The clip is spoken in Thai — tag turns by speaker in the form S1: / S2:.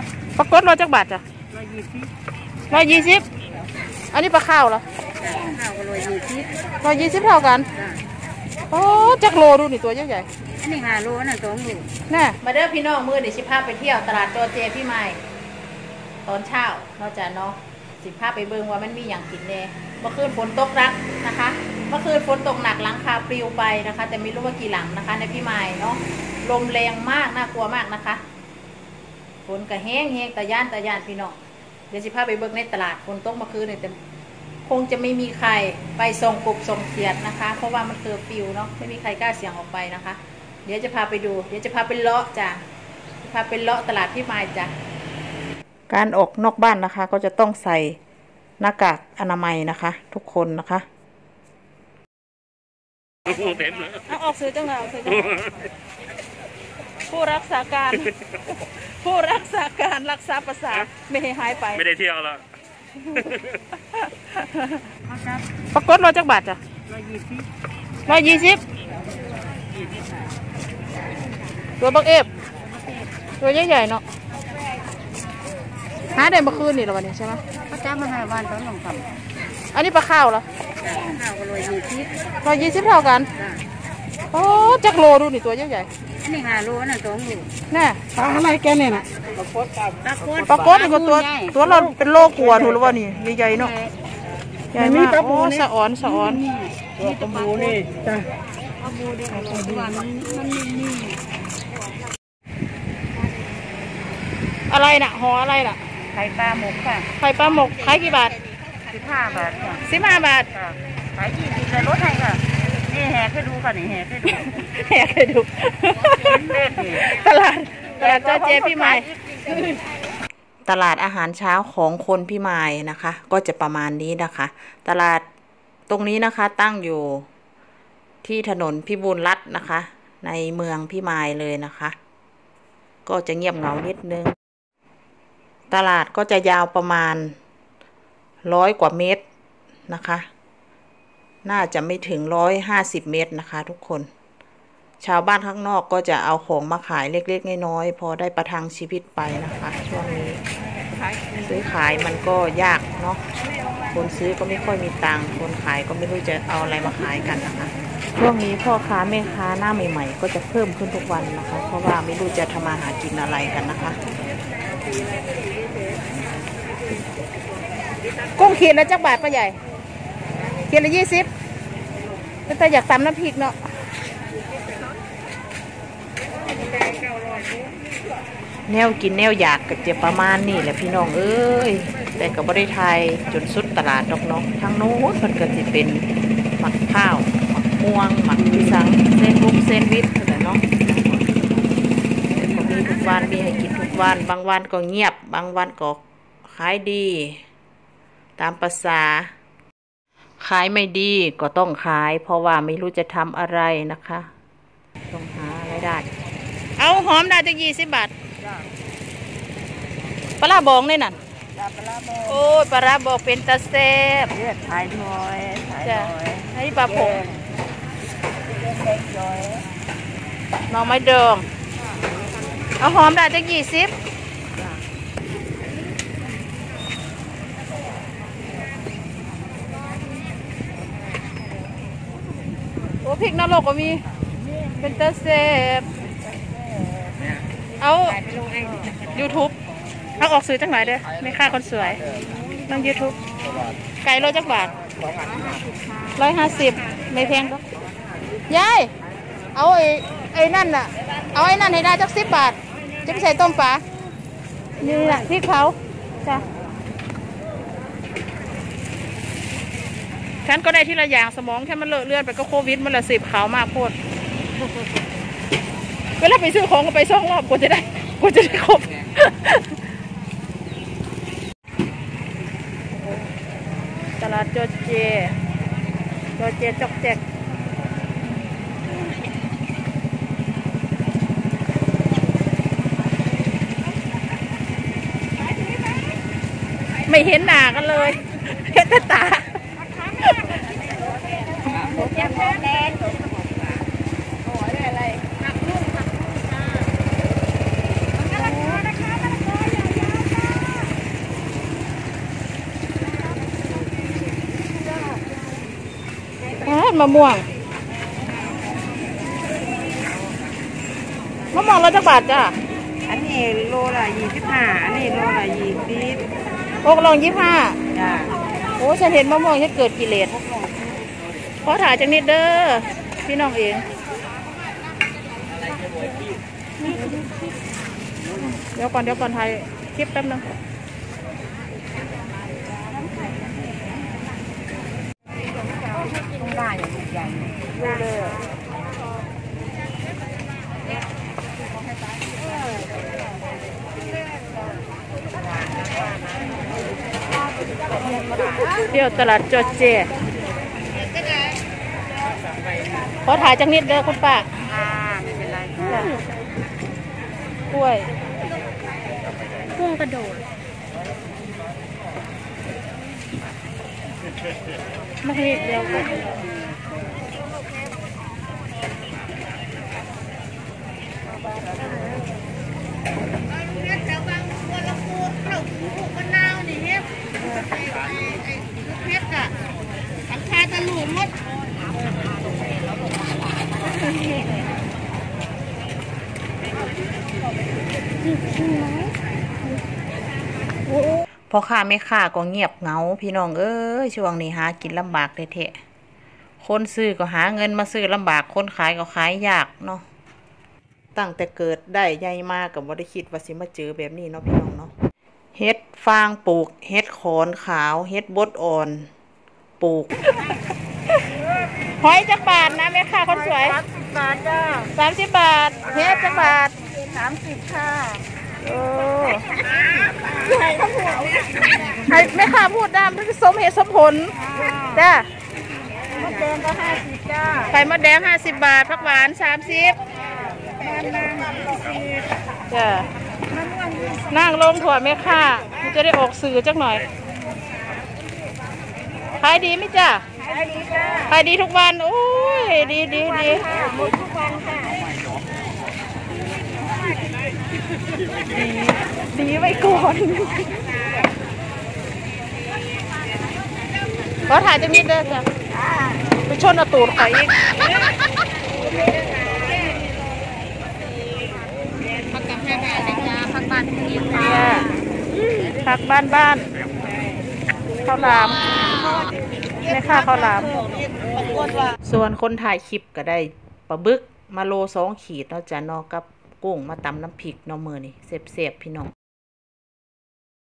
S1: ปลากดโลจักบาทจ้ะ120อันนี้ปลาข้าวเหรอ
S2: ข้าวก็
S1: 120เท่ากันโอ้จักโลดูนี่ตัวใหญ่
S2: ๆอันนี้5 โลนั่น2 โล
S1: แน่มาเด้อพี่น้องมือเดี๋ยวสิพาไปเที่ยวตลาดโจเจพี่ใหม่ตอนเช้าเราจะเนาะสิพาไปเบิ่งว่ามันมีอย่างกินแน่เมื่อคืนฝนตกรักนะคะเมื่อคืนฝนตกหนักหลังคาปลิวไปนะคะแต่ไม่รู้ว่ากี่หลังนะคะในพี่ใหม่เนาะลมแรงมากน่ากลัวมากนะคะฝนก็แห้งตะย่านพี่น้องเดี๋ยวสิพาไปเบิ่งในตลาดฝนตกเมื่อคืนเนี่ยแต่คงจะไม่มีใครไปส่งกบส่งเขียดนะคะเพราะว่ามันเคอร์ฟิวเนาะไม่มีใครกล้าเสี่ยงออกไปนะคะเดี๋ยวจะพาไปดูเดี๋ยวจะพาไปเลาะจ้ะพาไปเลาะตลาดพี่ใหม่จ้ะการออกนอกบ้านนะคะก็จะต้องใส่หน้ากากอนามัยนะคะทุกคนนะคะเอาออกซื้อจังเลยเอาซื้อจังผู้รักษาการรักษาประสาทไม่ให้หายไป
S3: ไม่ได้เที่ยวแล้ว
S1: ปรากฏโลจักบาทจ้ะ120ตัวบักเอฟตัวใหญ่ๆเนาะหาได้เมื่อคืนนี่หรอวันนี้ใช่ไหม
S2: เขาจ้างมา5 วันตอนลงท
S1: ำอันนี้ปลาข้าวเหรอ
S2: ข้าวก็
S1: 120เท่ากันโอ้จักโลดูนี่ตัวใหญ่
S2: ๆอันนี้5 โลนั่น2 โล
S1: แน่
S2: ปลาอะไรแกเนี่ยนะ
S1: ปลากดนี่ก็ตัวเราเป็นโลกลัวถูกหรือว่านี่ใหญ่ๆเนาะใหญ่มากโอ้สะอ่อน
S3: ตัวปลาบูนี่จ้ะ
S2: ปลาบูดีกว่ามันนี่
S1: อะไรน่ะห่ออะไรน่ะ
S2: ไข่ปลาหมกค่ะ
S1: ไข่ปลาหมกขายกี่บาท
S2: 15 บาทค่ะ
S1: 15 บาท
S2: ขาย20เลยลดให้ค่ะนี่แหกให้ดูค่ะนี่แหก
S1: ให้ดูตลาดโจเจพี่ใหม่ตลาดอาหารเช้าของคนพี่ใหม่นะคะก็จะประมาณนี้นะคะตลาดตรงนี้นะคะตั้งอยู่ที่ถนนพิบูลรัตน์นะคะในเมืองพี่ใหม่เลยนะคะก็จะเงียบเหงานิดนึงตลาดก็จะยาวประมาณ100 กว่าเมตรนะคะน่าจะไม่ถึง150 เมตรนะคะทุกคนชาวบ้านข้างนอกก็จะเอาของมาขายเล็กๆน้อยๆพอได้ประทังชีวิตไปนะคะช่วงนี้ซื้อขายมันก็ยากเนาะคนซื้อก็ไม่ค่อยมีตังค์คนขายก็ไม่รู้จะเอาอะไรมาขายกันนะคะช่วงนี้พ่อค้าแม่ค้าหน้าใหม่ๆก็จะเพิ่มขึ้นทุกวันนะคะเพราะว่าไม่รู้จะทำมาหากินอะไรกันนะคะกุ้งขีดละจักบาทป้าใหญ่ขีดละ20แต่อยากตำน้ำพริกเนาะแนวกินแนวอยากก็จะประมาณนี้แหละพี่น้องเอ้ยแต่ก็บ่ได้ไทยจนสุดตลาดดอกน้องทางโน้นมันก็จะเป็นหมักข้าวหมักม่วงหมักพิซังเส้นวิทอะไรเนาะแต่ก็มีทุกวันมีให้กินทุกวันบางวันก็เงียบบางวันก็ขายดีตามภาษาขายไม่ดีก็ต้องขายเพราะว่าไม่รู้จะทำอะไรนะคะต้องหาอะไรได้เอาหอมได้จะ20 บาทปลาบองนี่นั่นโอ้ยปลาบองเป็นตาเซฟ
S2: ขายน้อย
S1: จ้ะให้ปลาผงน้องไม้ดองเอาหอมได้จะ20โอ้พริกนรกก็มีเป็นตาเซฟเอา YouTube เอาออกซื้อจังไหนเด้อไม่ค่าคนสวยน้อง YouTube ไก่โลจักบาท150ไม่แพงก็ยายเอาไอ้นั่นน่ะเอาไอ้นั่นให้ได้จัก10 บาทจะไปใส่ต้มปลานี่แหละพริกเผาจ้ะฉันก็ได้ที่ละอย่างสมองแค่มันเลอะเลือนไปก็โควิดมันละ10ขาวมากโคตรเวลาไปซื้อของก็ไป2 รอบกว่าจะได้ครบตลาดโจเจจอกแจกไม่เห็นหน้ากันเลยเห็นแต่ตามะม่วงเราจะบาทจ้ะ
S2: อันนี้โลละ25อันนี้โลละ20
S1: 6 โล 25
S2: จ้า
S1: โอ้ฉันเห็นมะม่วงจะเกิดกิเลสขอถ่ายจังนิดเด้อพี่น้องเองเดี๋ยวก่อนถ่ายคลิปแป๊บนึง
S2: ได้ใหญ่เลย
S1: เที่ยวตลาดจอเจขอถ่ายจังนิดเด้อคุณป้า
S2: ไม่เป็นไรค่ะ
S1: กล้วยกุ้งกระโดดไม่ให้เร็วกันพอค้าไม่ค้าก็เงียบเหงาพี่น้องเอ้ยช่วงนี้หากินลำบากเทะคนซื้อก็หาเงินมาซื้อลำบากคนขายก็ขายยากเนาะตั้งแต่เกิดได้ใหญ่มากกับบ่ได้คิดว่าสิมาเจอแบบนี้เนาะพี่น้องเนาะเฮ็ดฟางปลูกเฮ็ดขอนขาวเฮ็ดบดอ่อนปลูกหอยจักบาทนะแม่ค้าคนสวย
S2: 30 บาทจ้า
S1: 30 บาทเฮ็ดจักบาท
S2: 30ค่ะ
S1: ให้แม่ค้าพูดได้มันสมเหตุสมผลจ้าม
S2: ะแดงก็50จ้า
S1: ไข่มดแดง50 บาทผักหวาน30จ้านั่งลงถั่วแม่ค้ามันจะได้ออกสื่อจักหน่อยขายดีไหมจ้า
S2: ขายดีจ้า
S1: ขายดีทุกวันโอ้ยดี
S2: หมดทุกวันค่ะ
S1: ดีไว้ก่อนขอถ่ายจังนิดเด้อจ้ะไปชนตูดข่อยอีกผักกับแม่จ้าผักบ้านที่ค่ะผักบ้านข้าวหลามแม่ค้าข้าวหลามส่วนคนถ่ายคลิปก็ได้ปลาบึกมาโล2 ขีดเนาะจ้ะเนาะกับกุ้งมาตำน้ำพริกเนาะมื้อนี้เสียบๆพี่น้อง